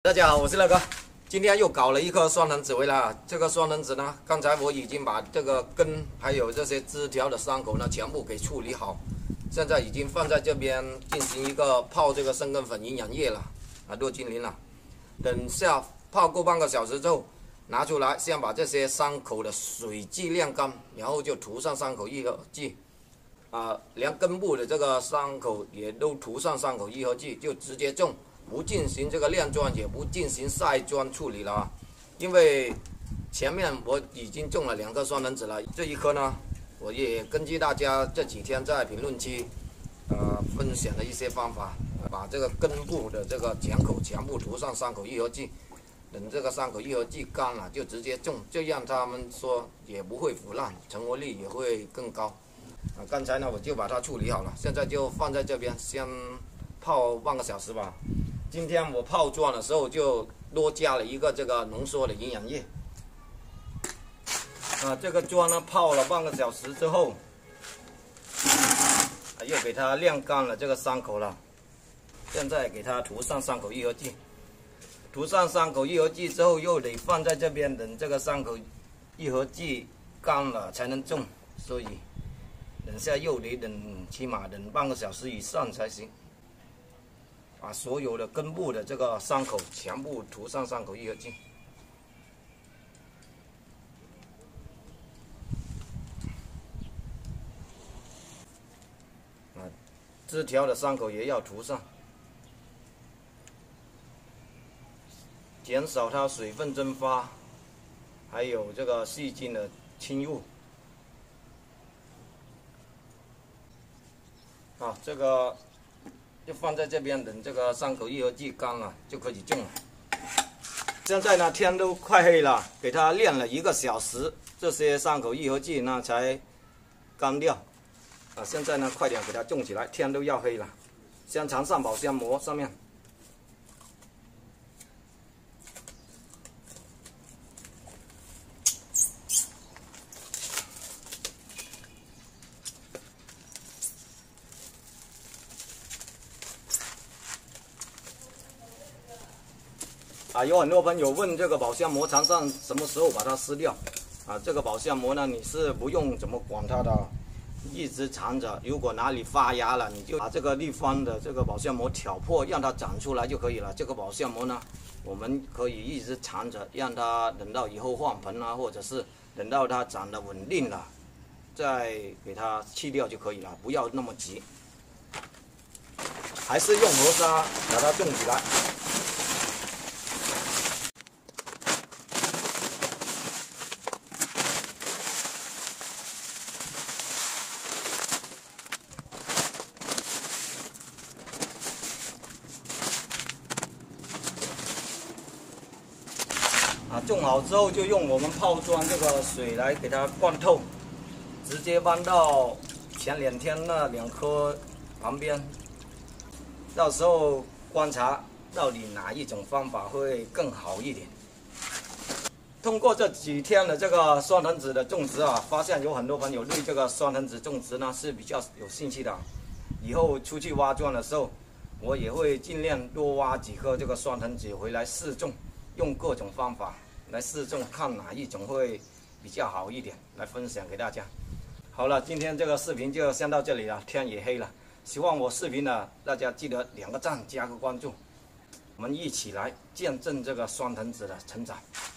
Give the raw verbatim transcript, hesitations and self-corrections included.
大家好，我是乐哥。今天又搞了一颗双藤子回来啊！这个双藤子呢，刚才我已经把这个根还有这些枝条的伤口呢，全部给处理好，现在已经放在这边进行一个泡这个生根粉营养液了啊，落精灵了。等下泡够半个小时之后，拿出来，先把这些伤口的水剂晾干，然后就涂上伤口愈合剂。 啊，连根部的这个伤口也都涂上伤口愈合剂，就直接种，不进行这个晾桩，也不进行晒桩处理了啊。因为前面我已经种了两颗双藤子了，这一颗呢，我也根据大家这几天在评论区，呃，分享的一些方法，把这个根部的这个剪口全部涂上伤口愈合剂，等这个伤口愈合剂干了，就直接种，这样他们说也不会腐烂，成活率也会更高。 啊，刚才呢我就把它处理好了，现在就放在这边先泡半个小时吧。今天我泡砖的时候就多加了一个这个浓缩的营养液。啊，这个砖呢泡了半个小时之后，啊、又给它晾干了这个伤口了。现在给它涂上伤口愈合剂，涂上伤口愈合剂之后，又得放在这边等这个伤口愈合剂干了才能种，所以。 等下又得等，起码等半个小时以上才行。把所有的根部的这个伤口全部涂上伤口愈合剂。啊，枝条的伤口也要涂上，减少它水分蒸发，还有这个细菌的侵入。 啊，这个就放在这边，等这个伤口愈合剂干了就可以种了。现在呢，天都快黑了，给它晾了一个小时，这些伤口愈合剂呢才干掉。啊，现在呢，快点给它种起来，天都要黑了。先缠上保鲜膜上面。 啊，有很多朋友问这个保鲜膜缠上什么时候把它撕掉？啊，这个保鲜膜呢，你是不用怎么管它的，一直缠着。如果哪里发芽了，你就把这个地方的这个保鲜膜挑破，让它长出来就可以了。这个保鲜膜呢，我们可以一直缠着，让它等到以后换盆啊，或者是等到它长得稳定了，再给它去掉就可以了，不要那么急。还是用磨砂把它种起来。 啊，种好之后就用我们泡砖这个水来给它灌透，直接搬到前两天那两棵旁边，到时候观察到底哪一种方法会更好一点。通过这几天的这个双藤子的种植啊，发现有很多朋友对这个双藤子种植呢是比较有兴趣的。以后出去挖砖的时候，我也会尽量多挖几颗这个双藤子回来试种。 用各种方法来试种，看哪一种会比较好一点，来分享给大家。好了，今天这个视频就先到这里了，天也黑了。喜欢我视频的大家记得点个赞，加个关注，我们一起来见证这个双藤子的成长。